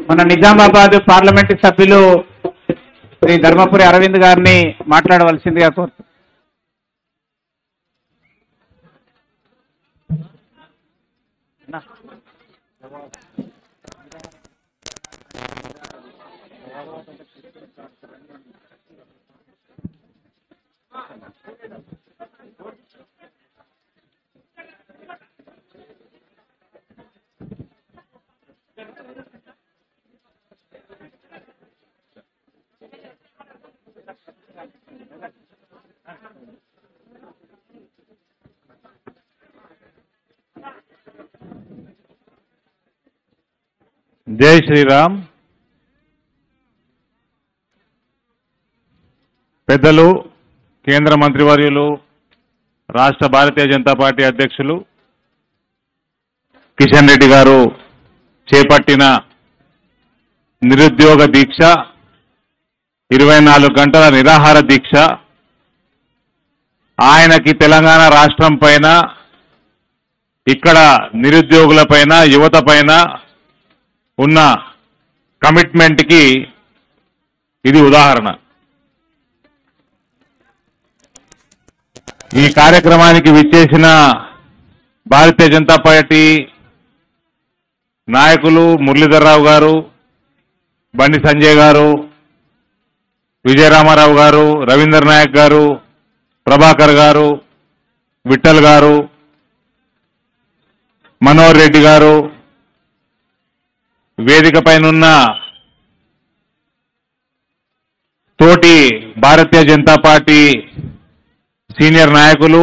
మన నిజామాబాద్ పార్లమెంటు సభ్యులు శ్రీ ధర్మపురి అరవింద్ గారిని మాట్లాడవలసిందిగా కోరుతున్నాను. జై శ్రీరామ్. పెద్దలు, కేంద్ర మంత్రివర్యులు, రాష్ట్ర భారతీయ జనతా పార్టీ అధ్యక్షులు కిషన్ రెడ్డి గారు చేపట్టిన నిరుద్యోగ దీక్ష, 24 గంటల నిరాహార దీక్ష, ఆయనకి తెలంగాణ రాష్ట్రం పైన, ఇక్కడ నిరుద్యోగుల పైన, యువత పైన ఉన్న కమిట్మెంట్కి ఇది ఉదాహరణ. ఈ కార్యక్రమానికి విచ్చేసిన భారతీయ జనతా పార్టీ నాయకులు మురళీధర్రావు గారు, బండి సంజయ్ గారు, విజయరామారావు గారు, రవీందర్ నాయక్ గారు, ప్రభాకర్ గారు, విఠల్ గారు, మనోహర్ రెడ్డి గారు, వేదిక పైనున్న తోటి భారతీయ జనతా పార్టీ సీనియర్ నాయకులు,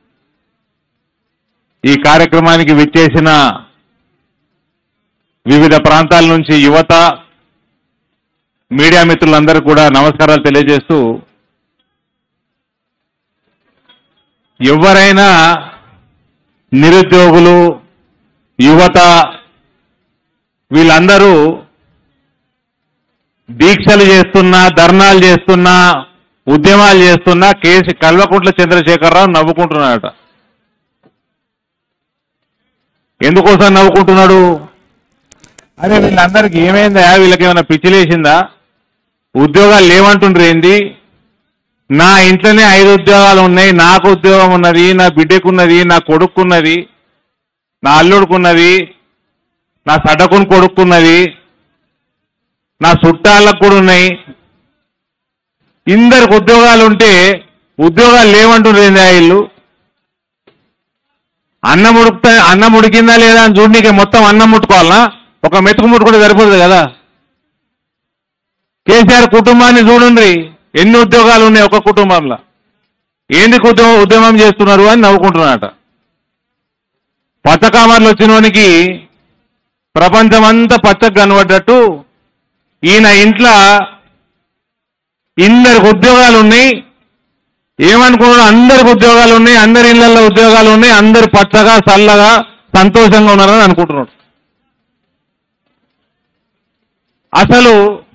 ఈ కార్యక్రమానికి విచ్చేసిన వివిధ ప్రాంతాల నుంచి యువత, మీడియా మిత్రులందరూ కూడా నమస్కారాలు తెలియజేస్తూ, ఎవరైనా నిరుద్యోగులు, యువత వీళ్ళందరూ దీక్షలు చేస్తున్నా, ధర్నాలు చేస్తున్నా, ఉద్యమాలు చేస్తున్నా కల్వకుంట్ల చంద్రశేఖరరావు నవ్వుకుంటున్నాడట. ఎందుకోసం నవ్వుకుంటున్నాడు? అరే వీళ్ళందరికీ ఏమైందా? వీళ్ళకేమైనా పిచ్చిలేసిందా? ఉద్యోగాలు లేవంటుండ్రు ఏంది? నా ఇంట్లోనే 5 ఉద్యోగాలు ఉన్నాయి, నాకు ఉద్యోగం ఉన్నది, నా బిడ్డకున్నది, నా కొడుకున్నది, నా అల్లుడుకున్నది, నా సడకుని కొడుకున్నది, నా చుట్టాలకు కూడా ఉన్నాయి. ఇందరికి ఉద్యోగాలు ఉంటే ఉద్యోగాలు లేవంటుండ్రు ఏంది? ఇల్లు అన్నం ఉడికిందా లేదా అని చూడనీకే మొత్తం అన్నం ముట్టుకోవాలనా? ఒక మెతుకు ముట్టుకుంటే సరిపోతుంది కదా. కేసీఆర్ కుటుంబాన్ని చూడండి, ఎన్ని ఉద్యోగాలు ఉన్నాయి ఒక కుటుంబంలో. ఎందుకు ఉద్యమం చేస్తున్నారు అని నవ్వుకుంటున్నారట. పచ్చకామర్లు వచ్చినోనికి ప్రపంచమంతా పచ్చకు కనబడ్డట్టు ఈయన ఇంట్లో ఇందరికి ఉద్యోగాలు ఉన్నాయి. ఏమనుకున్నాడు? అందరికి ఉద్యోగాలు ఉన్నాయి, అందరి ఇళ్లలో ఉద్యోగాలు ఉన్నాయి, అందరు పచ్చగా చల్లగా సంతోషంగా ఉన్నారని అనుకుంటున్నాడు. అసలు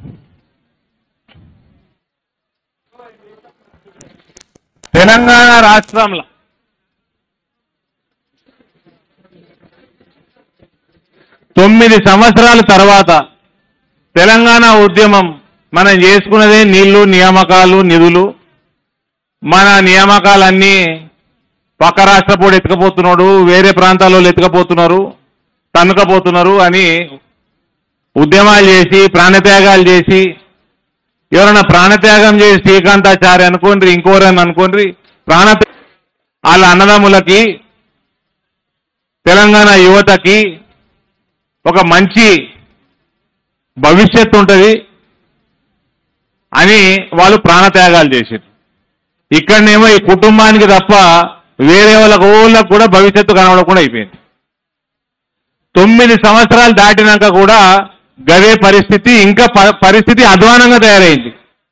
తెలంగాణ రాష్ట్రంలో 9 సంవత్సరాల తర్వాత తెలంగాణ ఉద్యమం మనం చేసుకున్నదే నీళ్లు, నియామకాలు, నిధులు. మన నియామకాలన్నీ పక్క రాష్ట్రపోడు ఎత్తుకపోతున్నాడు, వేరే ప్రాంతాల్లో ఎత్తుకపోతున్నారు, తన్నుకపోతున్నారు అని ఉద్యమాలు చేసి, ప్రాణత్యాగాలు చేసి, ఎవరైనా ప్రాణత్యాగం చేసి శ్రీకాంతాచార్య అనుకోండి, ఇంకోరని అనుకోండి, వాళ్ళ అన్నదమ్ములకి, తెలంగాణ యువతకి ఒక మంచి భవిష్యత్తు ఉంటుంది అని వాళ్ళు ప్రాణత్యాగాలు చేశారు. ఇక్కడనేమో ఈ కుటుంబానికి తప్ప వేరే వాళ్ళకు కూడా భవిష్యత్తు కనబడకుండా అయిపోయింది. 9 సంవత్సరాలు దాటినాక కూడా గదే పరిస్థితి, ఇంకా పరిస్థితి అధ్వానంగా తయారైంది.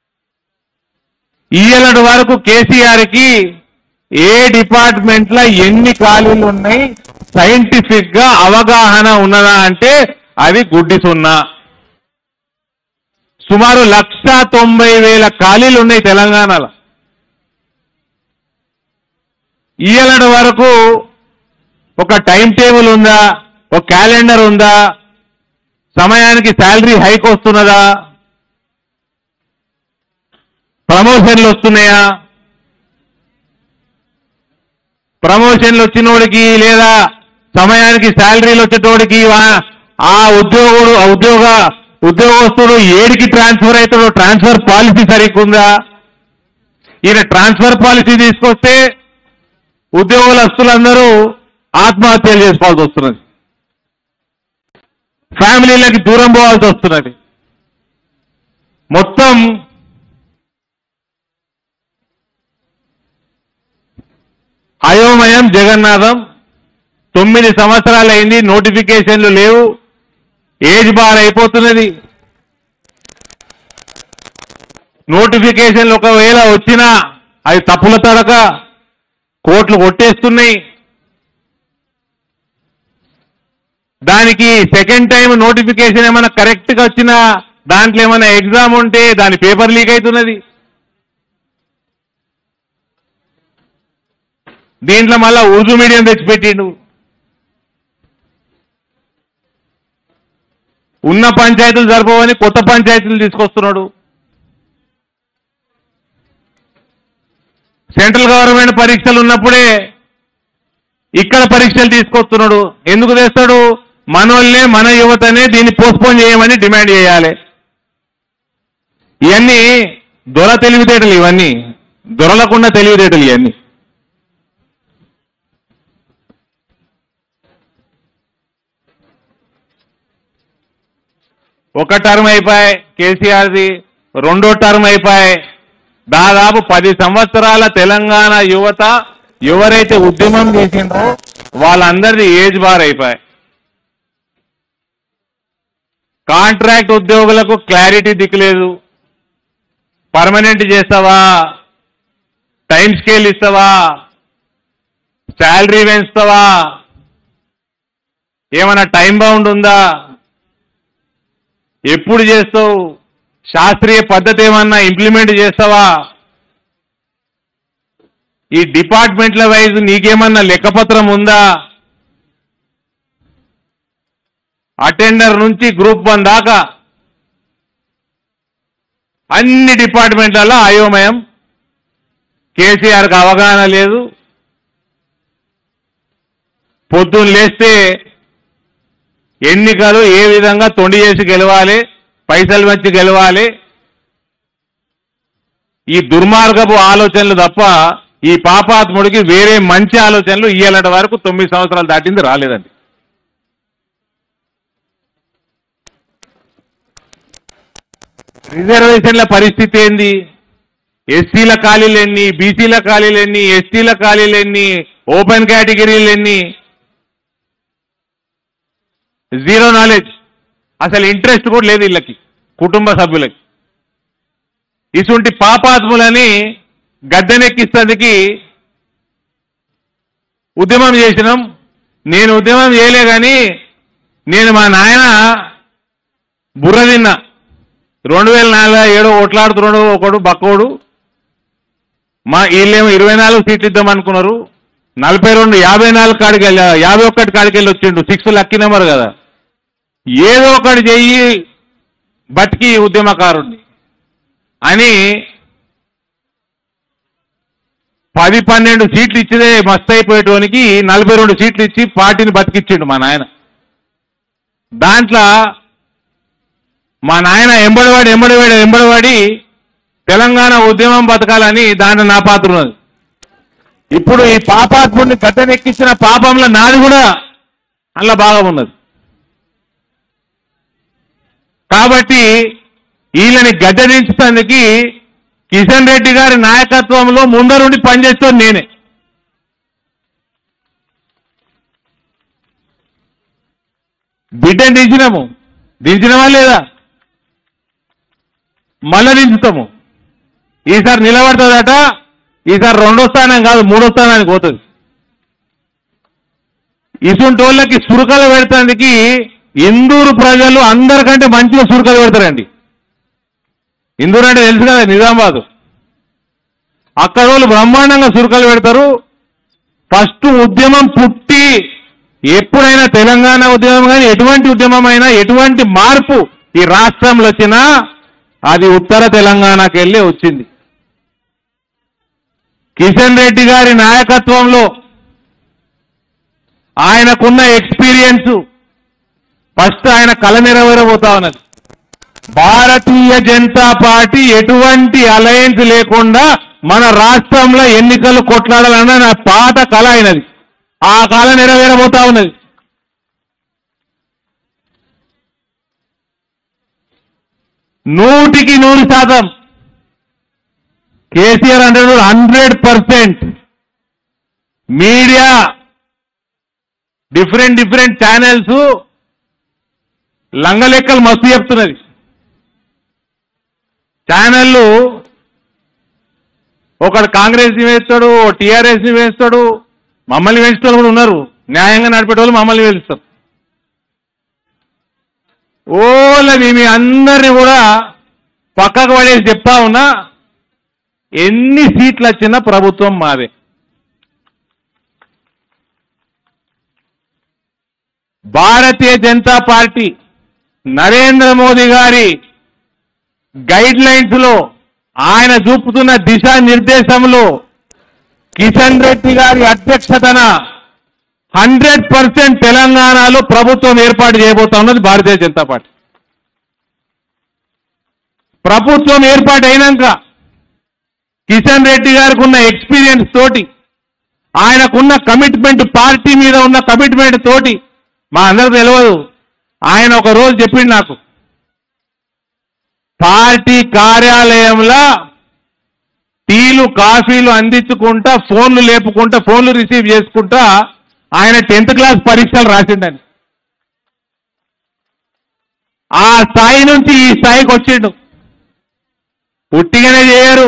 ఇయ్యలటి వరకు కేసీఆర్కి ఏ డిపార్ట్మెంట్లో ఎన్ని ఖాళీలు ఉన్నాయి సైంటిఫిక్ గా అవగాహన ఉన్నదా అంటే అది గుడ్డి సున్నా. సుమారు 1,90,000 ఖాళీలు ఉన్నాయి తెలంగాణలో. ఇయ్యలటి వరకు ఒక టైం టేబుల్ ఉందా, ఒక క్యాలెండర్ ఉందా, సమయానికి శాలరీ హైక్ వస్తున్నదా? ప్రమోషన్లు వస్తున్నాయా? ప్రమోషన్లు వచ్చినోడికి లేదా సమయానికి శాలరీలు వచ్చేటోడికి ఆ ఉద్యోగస్తుడు ఏడికి ట్రాన్స్ఫర్ అవుతాడో ట్రాన్స్ఫర్ పాలసీ సరిగ్గుందా? ఈయన ట్రాన్స్ఫర్ పాలసీ తీసుకొస్తే ఉద్యోగస్తులందరూ ఆత్మహత్యలు చేసుకోవాల్సి వస్తున్నది, ఫ్యామిలీలకి దూరం పోవాల్సి వస్తున్నది. మొత్తం అయోమయం జగన్నాథం. 9 సంవత్సరాలు అయింది, నోటిఫికేషన్లు లేవు, ఏజ్ బార్ అయిపోతున్నది. నోటిఫికేషన్లు ఒకవేళ వచ్చినా అవి తప్పుల తడక కోట్లు కొట్టేస్తున్నాయి. దానికి సెకండ్ టైం నోటిఫికేషన్ ఏమైనా కరెక్ట్గా వచ్చినా దాంట్లో ఏమైనా ఎగ్జామ్ ఉంటే దాని పేపర్ లీక్ అవుతున్నది. దీంట్లో మళ్ళా ఉర్దూ మీడియం తెచ్చిపెట్టిండు. ఉన్న పంచాయతీలు సరిపోవని కొత్త పంచాయతీలు తీసుకొస్తున్నాడు. సెంట్రల్ గవర్నమెంట్ పరీక్షలు ఉన్నప్పుడే ఇక్కడ పరీక్షలు తీసుకొస్తున్నాడు. ఎందుకు తెస్తాడు? మనోళ్ళనే, మన యువతనే దీన్ని పోస్ట్పోన్ చేయమని డిమాండ్ చేయాలి. ఇవన్నీ దొర తెలివితేటలు, ఇవన్నీ దొరలకున్న తెలివితేటలు. ఇవన్నీ ఒక టర్మ్ అయిపోయాయి కేసీఆర్ది, రెండో టర్మ్ అయిపోయాయి. దాదాపు 10 సంవత్సరాల తెలంగాణ యువత ఎవరైతే ఉద్యమం చేసిండ్రో వాళ్ళందరిది ఏజ్ బార్ అయిపోయాయి. కాంట్రాక్ట్ ఉద్యోగులకు క్లారిటీ దిక్కులేదు. పర్మనెంట్ చేస్తావా, టైం స్కేల్ ఇస్తావా, శాలరీ పెంచుతావా, ఏమైనా టైం బౌండ్ ఉందా, ఎప్పుడు చేస్తావు, శాస్త్రీయ పద్ధతి ఏమన్నా ఇంప్లిమెంట్ చేస్తావా, ఈ డిపార్ట్మెంట్ల వైజ్ నీకేమన్నా లెక్కపత్రం ఉందా, అటెండర్ నుంచి గ్రూప్ 1 దాకా అన్ని డిపార్ట్మెంట్లలో అయోమయం. కేసీఆర్కి అవగాహన లేదు. పొద్దున్న లేస్తే ఎన్నికలు ఏ విధంగా తొండి చేసి గెలవాలి, పైసలు వచ్చి గెలవాలి, ఈ దుర్మార్గపు ఆలోచనలు తప్ప ఈ పాపాత్ముడికి వేరే మంచి ఆలోచనలు ఇయ్యాలంట వరకు 9 సంవత్సరాలు దాటింది రాలేదండి. రిజర్వేషన్ల పరిస్థితి ఏంది? ఎస్సీల ఖాళీలు ఎన్ని, బీసీల ఖాళీలు ఎన్ని, ఎస్టీల ఖాళీలు ఎన్ని, ఓపెన్ కేటగిరీలు ఎన్ని? జీరో నాలెడ్జ్, అసలు ఇంట్రెస్ట్ కూడా లేదు వీళ్ళకి, కుటుంబ సభ్యులకి. ఇటువంటి పాపాత్ములని గద్దెనెక్కిస్తేందుకు ఉద్యమం చేసినాం. నేను ఉద్యమం చేయలే కానీ నేను మా నాయన బుర్ర తిన్నా. 2004 ఓట్లాడుతున్నాడు ఒకడు బక్కోడు. మా వీళ్ళేమో 24 సీట్లు ఇద్దామనుకున్నారు. 42 54 కాడికి వెళ్ళి 51 కాడికి వెళ్ళి వచ్చిండు. 6 లక్కీ నెంబర్ కదా. ఏదో ఒకటి చెయ్యి బతికి ఉద్యమకారుణ్ణి అని 10-12 సీట్లు ఇచ్చిదే మస్తు అయిపోయేటోనికి 42 సీట్లు ఇచ్చి పార్టీని బతికిచ్చిండు మా నాయన. దాంట్లో మా నాయన ఎంబడివాడి తెలంగాణ ఉద్యమం బతకాలని దాంట్లో నా పాత్ర ఉన్నది. ఇప్పుడు ఈ పాపాత్ముడిని గద్దెనెక్కించిన పాపంలో నాది కూడా అందులో భాగం ఉన్నది. కాబట్టి వీళ్ళని గద్దెదించడానికి కిషన్ రెడ్డి గారి నాయకత్వంలో ముందరుండి పనిచేస్తాను నేనే. బిడ్డను దించినమా లేదా? మళ్ళా దించుతాము. ఈసారి నిలబడుతుందట. ఈసారి 2వ స్థానం కాదు 3వ స్థానానికి పోతుంది. ఇసుంటోళ్ళకి సురకలు పెడతానికి ఇందూరు ప్రజలు అందరికంటే మంచిగా సురకలు పెడతారండి. ఇందూరు అంటే తెలుసు కదా, నిజామాబాద్. అక్కడ వాళ్ళు బ్రహ్మాండంగా సురకలు పెడతారు. ఫస్ట్ ఉద్యమం పుట్టి ఎప్పుడైనా తెలంగాణ ఉద్యమం కానీ ఎటువంటి ఉద్యమమైనా ఎటువంటి మార్పు ఈ రాష్ట్రంలో వచ్చినా అది ఉత్తర తెలంగాణకి వెళ్ళి వచ్చింది. కిషన్ రెడ్డి గారి నాయకత్వంలో ఆయనకున్న ఎక్స్పీరియన్స్ ఫస్ట్ ఆయన కళ నెరవేరబోతా ఉన్నది. భారతీయ జనతా పార్టీ ఎటువంటి అలయన్స్ లేకుండా మన రాష్ట్రంలో ఎన్నికలు కొట్లాడాలన్న నా పాత కళ అయినది. ఆ కళ నెరవేరబోతా ఉన్నది. నూటికి 100% కేసీఆర్ అంటే 100% మీడియా డిఫరెంట్ ఛానల్స్ లంగలెక్కలు మస్తు చెప్తున్నది. ఛానళ్ళు ఒకడు కాంగ్రెస్ ని వేస్తాడు, టీఆర్ఎస్ ని వేస్తాడు, మమ్మల్ని వేసేటోళ్ళు కూడా ఉన్నారు. న్యాయంగా నడిపేటోళ్ళు మమ్మల్ని వేస్తారు. ఓలది మీ అందరినీ కూడా పక్కకు పడేసి చెప్తా ఉన్నా, ఎన్ని సీట్లు వచ్చినా ప్రభుత్వం మాదే. భారతీయ జనతా పార్టీ నరేంద్ర మోదీ గారి గైడ్ లైన్స్ లో ఆయన చూపుతున్న దిశానిర్దేశంలో కిషన్ రెడ్డి గారి అధ్యక్షతన 100% తెలంగాణలో ప్రభుత్వం ఏర్పాటు చేయబోతా ఉన్నది భారతీయ జనతా పార్టీ. ప్రభుత్వం ఏర్పాటు అయినాక కిషన్ రెడ్డి గారికి ఉన్న ఎక్స్పీరియన్స్ తోటి, ఆయనకున్న కమిట్మెంట్, పార్టీ మీద ఉన్న కమిట్మెంట్ తోటి, మా అందరికి తెలియదు, ఆయన ఒక రోజు చెప్పిండు నాకు, పార్టీ కార్యాలయంలో టీలు కాఫీలు అందించుకుంటా, ఫోన్లు లేపుకుంటా, ఫోన్లు రిసీవ్ చేసుకుంటా ఆయన 10th క్లాస్ పరీక్షలు రాసిండని. ఆ స్థాయి నుంచి ఈ స్థాయికి వచ్చిండు. పుట్టిగానే చేయరు,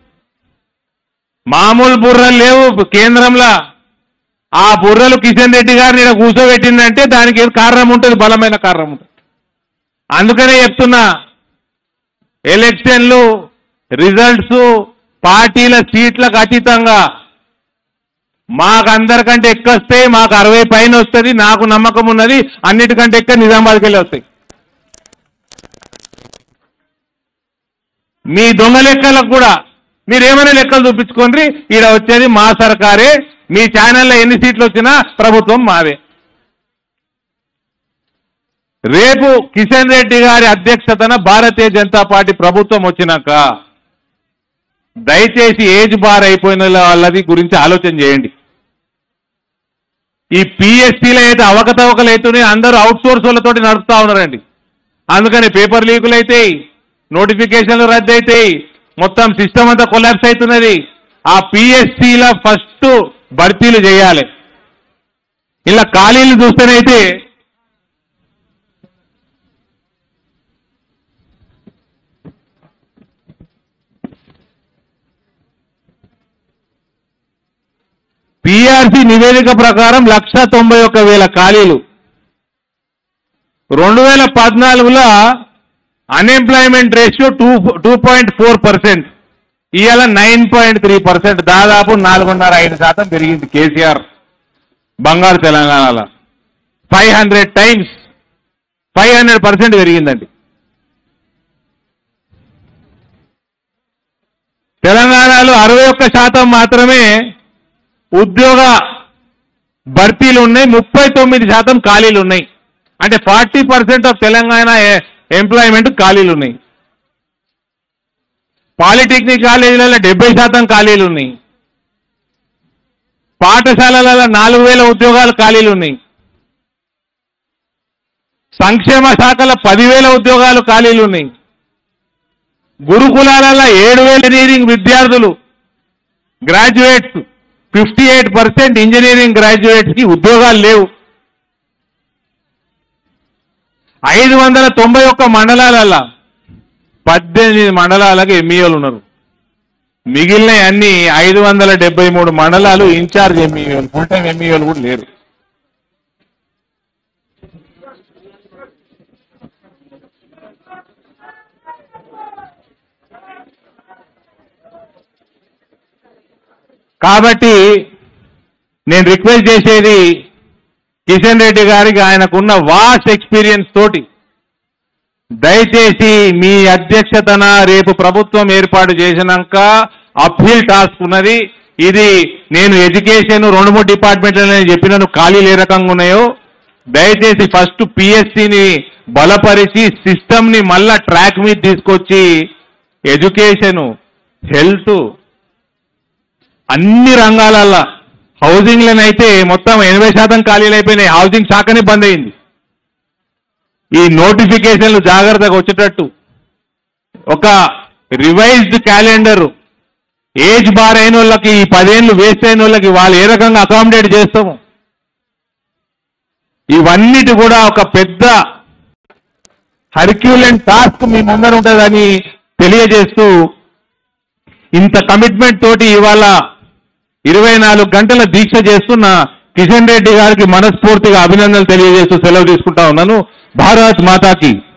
మామూలు బుర్రలు లేవు కేంద్రంలో. ఆ బుర్రలు కిషన్ రెడ్డి గారిని ఇక్కడ కూర్చోబెట్టిందంటే దానికి ఏదో కారణం ఉంటుంది, బలమైన కారణం ఉంటుంది. అందుకనే చెప్తున్నా, ఎలక్షన్లు రిజల్ట్స్ పార్టీల సీట్లకు అతీతంగా మాకందరికంటే ఎక్కువ వస్తాయి. మాకు 60 పైన వస్తుంది, నాకు నమ్మకం ఉన్నది. అన్నిటికంటే ఎక్కువ నిజామాబాద్కి వెళ్ళి వస్తాయి. మీ దొంగ లెక్కలకు కూడా మీరేమైనా లెక్కలు చూపించుకోండి, ఈడ వచ్చేది మా సర్కారే. మీ ఛానల్లో ఎన్ని సీట్లు వచ్చినా ప్రభుత్వం మావే. రేపు కిషన్ రెడ్డి గారి అధ్యక్షతన భారతీయ జనతా పార్టీ ప్రభుత్వం వచ్చినాక దయచేసి ఏజ్ బార్ అయిపోయిన వాళ్ళది గురించి ఆలోచన చేయండి. ఈ పిఎస్సీలో అయితే అవకతవకలు అవుతున్నాయి, అందరూ అవుట్ సోర్స్ వాళ్ళతోటి నడుపుతా ఉన్నారండి. అందుకని పేపర్ లీకులు అవుతాయి, నోటిఫికేషన్లు రద్దు అవుతాయి, మొత్తం సిస్టమ్ అంతా కొలాప్స్ అవుతున్నది. ఆ పిఎస్సీల ఫస్ట్ భర్తీలు చేయాలి. ఇలా ఖాళీలు చూస్తేనైతే పిఆర్సీ నివేదిక ప్రకారం 191,000 ఖాళీలు. 2014లో అన్ఎంప్లాయ్మెంట్ రేషియో 2.4%, ఇవాళ 9.3%, దాదాపు 4.5% పెరిగింది. కేసీఆర్ బంగారు తెలంగాణలో 500 times 500% పెరిగిందండి. తెలంగాణలో 61% మాత్రమే ఉద్యోగ భర్తీలు ఉన్నాయి, 39% ఖాళీలు ఉన్నాయి. అంటే 40% ఆఫ్ తెలంగాణ ఎంప్లాయ్మెంట్ ఖాళీలు ఉన్నాయి. పాలిటెక్నిక్ కాలేజీలలో 70% ఖాళీలు ఉన్నాయి. పాఠశాలలలో 4,000 ఉద్యోగాలు ఖాళీలు ఉన్నాయి. సంక్షేమ శాఖల 10,000 ఉద్యోగాలు ఖాళీలు ఉన్నాయి. గురుకులాలలో 7,000 ఇంజనీరింగ్ విద్యార్థులు గ్రాడ్యుయేట్స్, 58% ఇంజనీరింగ్ గ్రాడ్యుయేట్స్ కి ఉద్యోగాలు లేవు. 591 మండలాలలో 18 మండలాలకు ఎంఈఓలు ఉన్నారు. మిగిలిన అన్ని 573 మండలాలు ఇన్ఛార్జ్ ఎంఈఓలు, ఫుల్ టైం ఎంఈఓలు కూడా లేరు. కాబట్టి నేను రిక్వెస్ట్ చేసేది, కిషన్ రెడ్డి గారికి ఆయనకున్న వాస్ట్ ఎక్స్పీరియన్స్ తోటి దయచేసి మీ అధ్యక్షతన రేపు ప్రభుత్వం ఏర్పాటు చేసినాక అప్పీల్ టాస్క్ ఉన్నది. ఇది నేను ఎడ్యుకేషన్ 2-3 డిపార్ట్మెంట్లలో నేను చెప్పినాను ఖాళీలు ఏ రకంగా ఉన్నాయో. దయచేసి ఫస్ట్ పిఎస్సిని బలపరిచి సిస్టమ్ని మళ్ళా ట్రాక్ మీద తీసుకొచ్చి ఎడ్యుకేషను, హెల్త్, అన్ని రంగాలల్లో హౌసింగ్లనైతే మొత్తం 80% ఖాళీలు అయిపోయినాయి. హౌసింగ్ శాఖనే బంద్ అయింది. ఈ నోటిఫికేషన్లు జాగ్రత్తగా వచ్చేటట్టు ఒక రివైజ్డ్ క్యాలెండర్, ఏజ్ బార్ అయిన వాళ్ళకి, ఈ 10 ఏళ్ళు వేస్ట్ అయిన వాళ్ళకి వాళ్ళు ఏ రకంగా అకామిడేట్ చేస్తాము, ఇవన్నిటి కూడా ఒక పెద్ద హర్క్యులెన్ టాస్క్ మీ ముందర ఉంటుందని తెలియజేస్తూ ఇంత కమిట్మెంట్ తోటి ఇవాళ 24 గంటల దీక్ష చేస్తున్న కిషన్ రెడ్డి గారికి మనస్ఫూర్తిగా అభినందనలు తెలియజేస్తూ సెలవు తీసుకుంటా ఉన్నాను. భారత్ మాతాకి.